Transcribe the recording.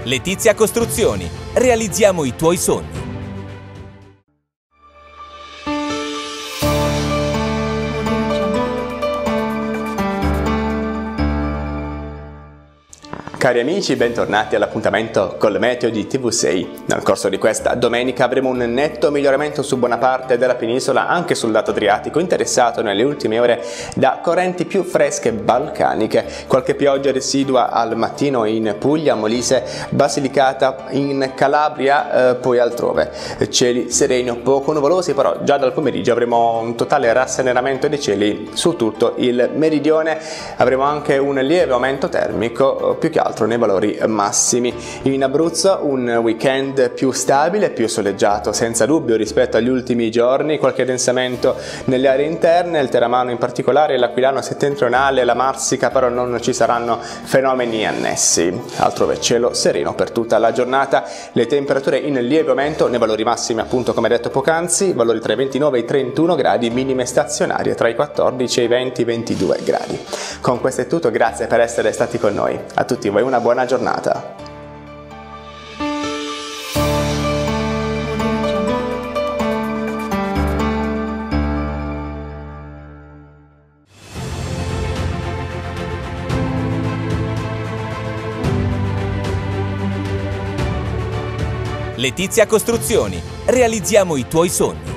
Letizia Costruzioni. Realizziamo i tuoi sogni. Cari amici, bentornati all'appuntamento col meteo di TV6. Nel corso di questa domenica avremo un netto miglioramento su buona parte della penisola, anche sul lato adriatico, interessato nelle ultime ore da correnti più fresche balcaniche. Qualche pioggia residua al mattino in Puglia, Molise, Basilicata, in Calabria, poi altrove. Cieli sereni, poco nuvolosi, però già dal pomeriggio avremo un totale rasserenamento dei cieli su tutto il meridione. Avremo anche un lieve aumento termico, più che altro nei valori massimi. In Abruzzo un weekend più stabile, più soleggiato senza dubbio rispetto agli ultimi giorni, qualche adensamento nelle aree interne, il Teramano in particolare, l'Aquilano settentrionale, la Marsica, però non ci saranno fenomeni annessi. Altrove cielo sereno per tutta la giornata, le temperature in lieve aumento nei valori massimi, appunto come detto poc'anzi, valori tra i 29 e i 31 gradi, minime stazionarie tra i 14 e i 20-22 gradi. Con questo è tutto, grazie per essere stati con noi. A tutti voi una buona giornata. Letizia Costruzioni. Realizziamo i tuoi sogni.